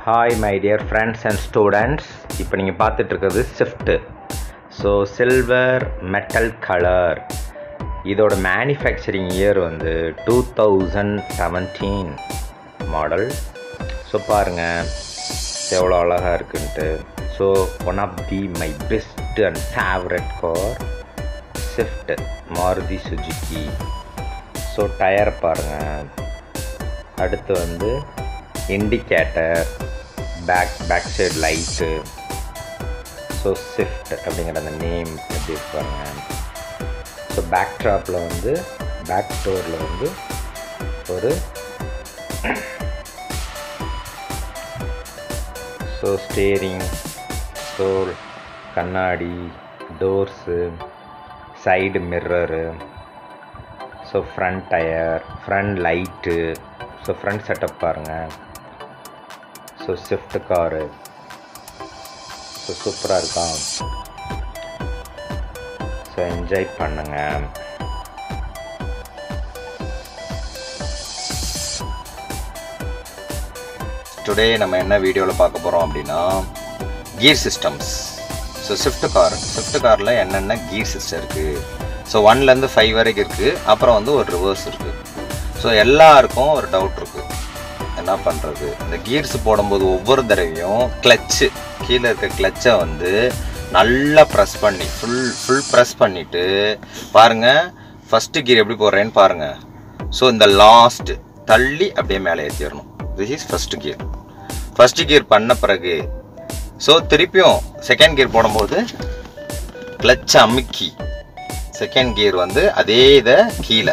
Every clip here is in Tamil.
Hi my dear friends and students. இப்போ நீங்கள் பார்த்துட்டு இருக்கிறது Swift. So silver metal colour. இதோட மேனுஃபேக்சரிங் இயர் வந்து 2017 மாடல். ஸோ பாருங்கள் எவ்வளோ அழகாக இருக்குன்ட்டு. So one of the my best and favourite car Swift Maruti Suzuki. So tyre பாருங்கள். அடுத்து வந்து indicator, back side light. So Swift அப்படிங்கிற அந்த நேம் எப்படி இருப்பாங்க. ஸோ பேக் ட்ராப்பில் வந்து பேக் டோரில் வந்து ஒரு ஸோ ஸ்டேரிங், ஸோ கண்ணாடி, doors, side mirror, so front tyre, front light. So front setup பாருங்கள். ஸோ ஸ்விஃப்ட் காரு ஸோ சூப்பராக இருக்கும். ஸோ என்ஜாய் பண்ணுங்க. டுடே நம்ம என்ன வீடியோவில் பார்க்க போகிறோம் அப்படின்னா கியர் சிஸ்டம்ஸ். ஸோ ஸ்விஃப்ட் காரில் என்னென்ன கியர் சிஸ்டம் இருக்குது. ஸோ 1லேருந்து 5 வரைக்கும் இருக்குது. அப்புறம் வந்து ஒரு ரிவர்ஸ் இருக்குது. ஸோ எல்லாருக்கும் ஒரு டவுட் இருக்குது, என்ன பண்ணுறது. இந்த கியர்ஸ் போடும்போது ஒவ்வொரு தடவையும் கிளச்சு, கீழே இருக்க கிளச்சை வந்து நல்லா ப்ரெஸ் பண்ணி ஃபுல் ப்ரெஸ் பண்ணிவிட்டு பாருங்கள் ஃபஸ்ட்டு கியர் எப்படி போடுறேன்னு பாருங்கள். ஸோ இந்த லாஸ்ட்டு தள்ளி அப்படியே மேலே ஏற்றிடணும். திஸ் இஸ் ஃபஸ்ட்டு கியர் பண்ண பிறகு ஸோ திருப்பியும் செகண்ட் கியர் போடும்போது கிளச்சை அமுக்கி செகண்ட் கியர் வந்து அதே இதை கீழே.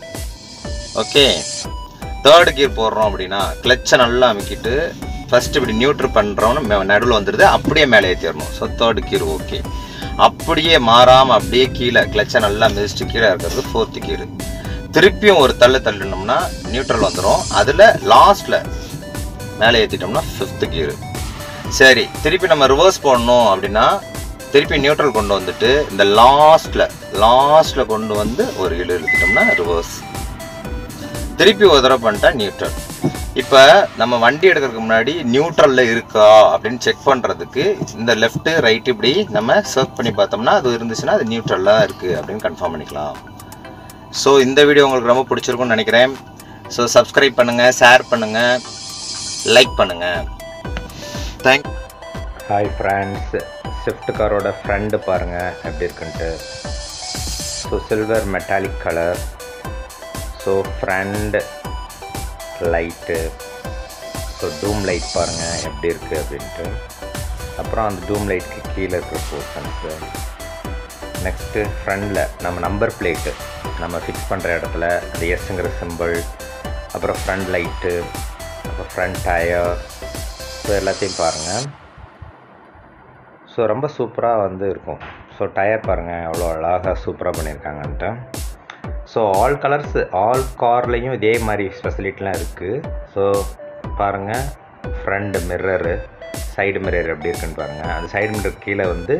ஓகே, தேர்டு கியர் போடுறோம் அப்படின்னா கிளச்சை நல்லா அமுக்கிட்டு ஃபஸ்ட்டு இப்படி நியூட்ரு பண்ணுறோன்னு நடுவில் வந்துடுது, அப்படியே மேலே ஏற்றிடணும். So third gear okay. அப்படியே மாறாமல் அப்படியே கீழே கிளச்சை நல்லா மிதிச்சுட்டு கீழே இருக்கிறது ஃபோர்த்து கியர். திருப்பியும் ஒரு தள்ளினோம்னா நியூட்ரல் வந்துடும். அதில் லாஸ்ட்டில் மேலே ஏற்றிட்டோம்னா ஃபிஃப்த்து கியர். சரி, திருப்பி நம்ம ரிவர்ஸ் போடணும் அப்படின்னா திருப்பி நியூட்ரல் கொண்டு வந்துட்டு இந்த லாஸ்ட்டில் கொண்டு வந்து ஒரு இழுத்துட்டோம்னா ரிவர்ஸ். திருப்பி ஒரு தடவை பண்ணிட்டா நியூட்ரல். இப்போ நம்ம வண்டி எடுக்கிறதுக்கு முன்னாடி நியூட்ரலில் இருக்கா அப்படின்னு செக் பண்ணுறதுக்கு இந்த லெஃப்ட்டு ரைட்டு இப்படி நம்ம சர்ச் பண்ணி பார்த்தோம்னா அது இருந்துச்சுன்னா அது நியூட்ரலாக இருக்குது அப்படின்னு கன்ஃபார்ம் பண்ணிக்கலாம். ஸோ இந்த வீடியோ உங்களுக்கு ரொம்ப பிடிச்சிருக்கும்னு நினைக்கிறேன். ஸோ சப்ஸ்கிரைப் பண்ணுங்கள், ஷேர் பண்ணுங்கள், லைக் பண்ணுங்கள். தேங்க். ஹாய் ஃப்ரெண்ட்ஸ், ஸ்விஃப்ட் காரோட ஃப்ரண்ட் பாருங்கள் எப்படி இருக்குன்ட்டு. So silver metallic colour. So front light, so dome light பாருங்கள் எப்படி இருக்குது அப்படின்ட்டு. அப்புறம் அந்த டூம் லைட்டுக்கு கீழே இருக்கிற போர்ஷன்ஸு. நெக்ஸ்ட்டு ஃப்ரண்டில் நம்ம நம்பர் பிளேட்டு நம்ம ஃபிக்ஸ் பண்ணுற இடத்துல அந்த எஸ்ங்கிற சிம்பிள், அப்புறம் ஃப்ரண்ட் லைட்டு, அப்புறம் ஃப்ரண்ட் டயர். ஸோ எல்லாத்தையும் பாருங்கள். ஸோ ரொம்ப சூப்பராக வந்து இருக்கும். ஸோ டயர் பாருங்கள் எவ்வளோ அழகாக சூப்பராக பண்ணியிருக்காங்கன்ட்டு. ஸோ ஆல் கலர்ஸ் ஆல் கார்லேயும் இதே மாதிரி ஃபெசிலிட்டிலாம் இருக்குது. ஸோ பாருங்கள் ஃப்ரண்ட் மிர்ரரு, சைடு மிரர் எப்படி இருக்குன்னு பாருங்கள். அந்த சைடு மிரர் கீழே வந்து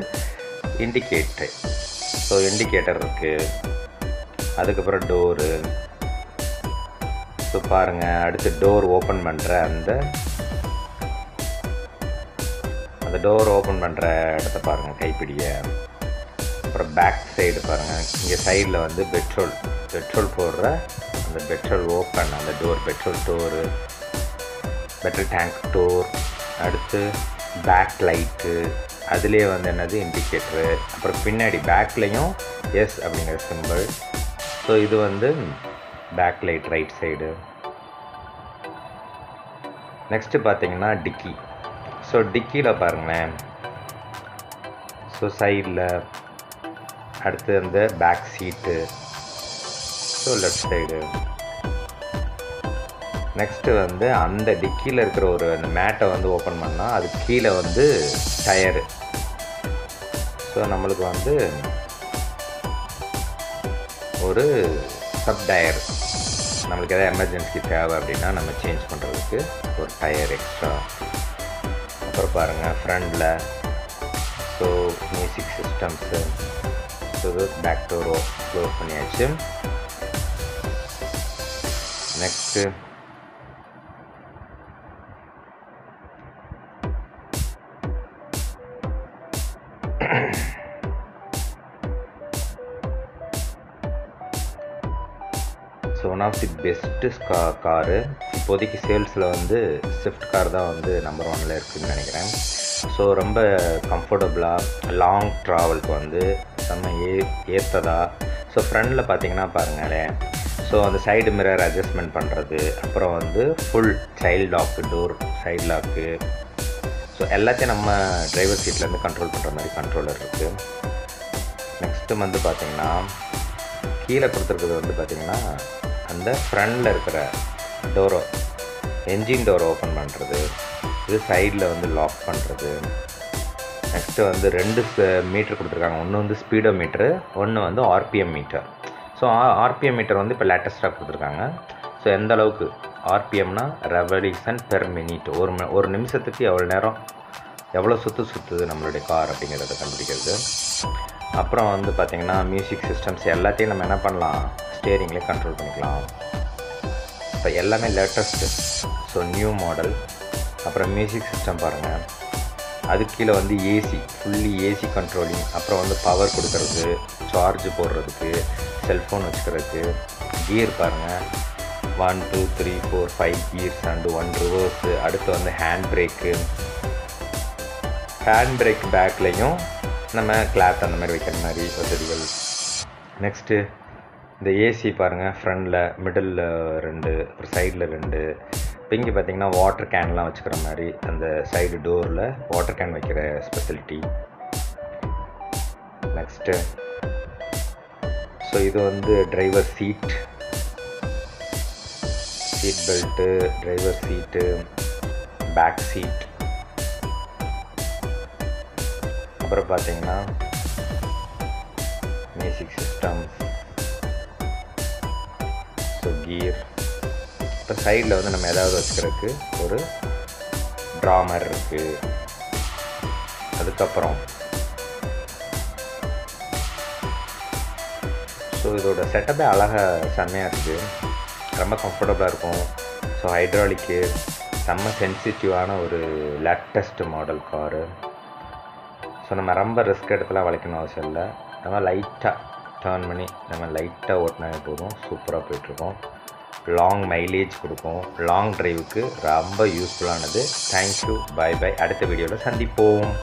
இண்டிகேட்டர் இருக்குது. அதுக்கப்புறம் டோரு. ஸோ பாருங்கள் அடுத்து டோர் ஓப்பன் பண்ணுற அந்த டோர் ஓப்பன் பண்ணுற இடத்த பாருங்கள், கைப்பிடியை. அப்புறம் பேக் சைடு பாருங்கள், இங்கே சைடில் வந்து பெட்ரோல் போடுற அந்த பெட்ரோல் ஓப்பன், அந்த டோர் பெட்ரோல் டேங்க் டோர். அடுத்து பேக் லைட்டு, அதுலேயே வந்து என்னது இண்டிகேட்டரு. அப்புறம் பின்னாடி பேக்லேயும் எஸ் அப்படிங்கிற சிம்பிள். ஸோ இது வந்து back light right side. Next பார்த்தீங்கன்னா டிக்கி. ஸோ டிக்கியில் பாருங்களேன், ஸோ சைடில். அடுத்து அந்த back seat, so left side. Next வந்து அந்த டிக்கியில் இருக்கிற ஒரு அந்த மேட்டை வந்து ஓப்பன் பண்ணால் அது கீழே வந்து டயரு. ஸோ நம்மளுக்கு வந்து ஒரு சப் டயர், நம்மளுக்கு எதாவது எமர்ஜென்சி தேவை அப்படின்னா நம்ம சேஞ்ச் பண்ணுறதுக்கு ஒரு டயர் எக்ஸ்ட்ரா. அப்புறம் பாருங்கள் ஃப்ரண்டில் so music systems. So back டோரோ க்ளோஸ் பண்ணியாச்சு. Next so one of the best car இப்போதைக்கு சேல்ஸில் வந்து ஸ்விஃப்ட் கார் தான் வந்து நம்பர் 1ல் இருக்குதுன்னு நினைக்கிறேன். ஸோ ரொம்ப கம்ஃபர்டபுளாக லாங் ட்ராவலுக்கு வந்து செம்ம ஏற்றதா. ஸோ ஃப்ரண்டில் பார்த்தீங்கன்னா பாருங்களேன், ஸோ அந்த சைடு மிரர் அட்ஜஸ்ட்மெண்ட் பண்ணுறது, அப்புறம் வந்து full child lock, door side lock, so எல்லாத்தையும் நம்ம டிரைவர் சீட்லேருந்து கண்ட்ரோல் பண்ணுற மாதிரி கண்ட்ரோலர் இருக்குது. நெக்ஸ்ட்டு வந்து பார்த்திங்கன்னா கீழே கொடுத்துருக்குறது வந்து பார்த்திங்கன்னா அந்த ஃப்ரண்டில் இருக்கிற டோரை, என்ஜின் டோரை ஓப்பன் பண்ணுறது, இது சைடில் வந்து லாக் பண்ணுறது. நெக்ஸ்ட்டு வந்து 2 மீட்டர் கொடுத்துருக்காங்க. ஒன்று வந்து ஸ்பீடோ மீட்ரு, ஒன்று வந்து RPM meter. So RPM meter வந்து இப்போ லேட்டஸ்ட்டாக கொடுத்துருக்காங்க. ஸோ எந்த அளவுக்கு ஆர்பிஎம்னா ரெவல்யூஷன் பெர் மினிட், ஒரு நிமிஷத்துக்கு எவ்வளோ நேரம் எவ்வளோ சுற்றுது நம்மளுடைய கார் அப்படிங்கிறத கண்டுபிடிக்கிறது. அப்புறம் வந்து பார்த்திங்கன்னா மியூசிக் சிஸ்டம்ஸ் எல்லாத்தையும் நம்ம என்ன பண்ணலாம், ஸ்டேரிங்லேயே கண்ட்ரோல் பண்ணிக்கலாம். இப்போ எல்லாமே லேட்டஸ்ட்டு, ஸோ நியூ மாடல். அப்புறம் மியூசிக் சிஸ்டம் பாருங்கள், அது கீழே வந்து ஏசி, ஃபுல்லி ஏசி கண்ட்ரோலிங். அப்புறம் வந்து பவர் கொடுக்கறது, சார்ஜ் போடுறதுக்கு, செல்ஃபோன் வச்சுக்கிறதுக்கு. கியர் பாருங்கள், 1 2 3 4 5 கியர்ஸ் அண்டு 1 ரிவர்ஸு. அடுத்து வந்து ஹேண்ட் பிரேக்கு, ஹேண்ட் பிரேக் பேக்லேயும் நம்ம கிளாத் அந்த மாதிரி வைக்கிற மாதிரி வசதிகள். நெக்ஸ்ட்டு இந்த ஏசி பாருங்கள், ஃப்ரண்டில், மிடில் 2, அப்புறம் சைடில் 2. இப்போ இங்கே பார்த்திங்கன்னா வாட்டர் கேன்லாம் வச்சுக்கிற மாதிரி அந்த சைடு டோரில் வாட்டர் கேன் வைக்கிற ஸ்பெசிலிட்டி. நெக்ஸ்ட்டு ஸோ இது வந்து driver seat belt, driver seat, back seat. அப்புறம் பார்த்திங்கன்னா மியூசிக் சிஸ்டம், ஸோ கியர். இப்போ சைடில் வந்து நம்ம ஏதாவது வச்சுக்கிறதுக்கு ஒரு ட்ராமர் இருக்குது. அதுக்கப்புறம் ஸோ இதோட செட்டப்பே அழகாக செம்மையாக இருக்குது, ரொம்ப கம்ஃபர்டபுளாக இருக்கும். ஸோ ஹைட்ராலிக்கு செம்ம சென்சிட்டிவான ஒரு லேட்டஸ்ட் மாடல் காரு. ஸோ நம்ம ரொம்ப ரிஸ்க் எடுத்துலாம் வளைக்கணும் அவசியம் இல்லை, நம்ம லைட்டாக டர்ன் பண்ணி நம்ம லைட்டாக ஓட்டினாவே போதும், சூப்பராக போயிட்டுருக்கோம். லாங் மைலேஜ் கொடுக்கும், லாங் டிரைவுக்கு ரொம்ப யூஸ்ஃபுல்லானது. Thank you, by by. அடுத்த வீடியோவில் சந்திப்போம்.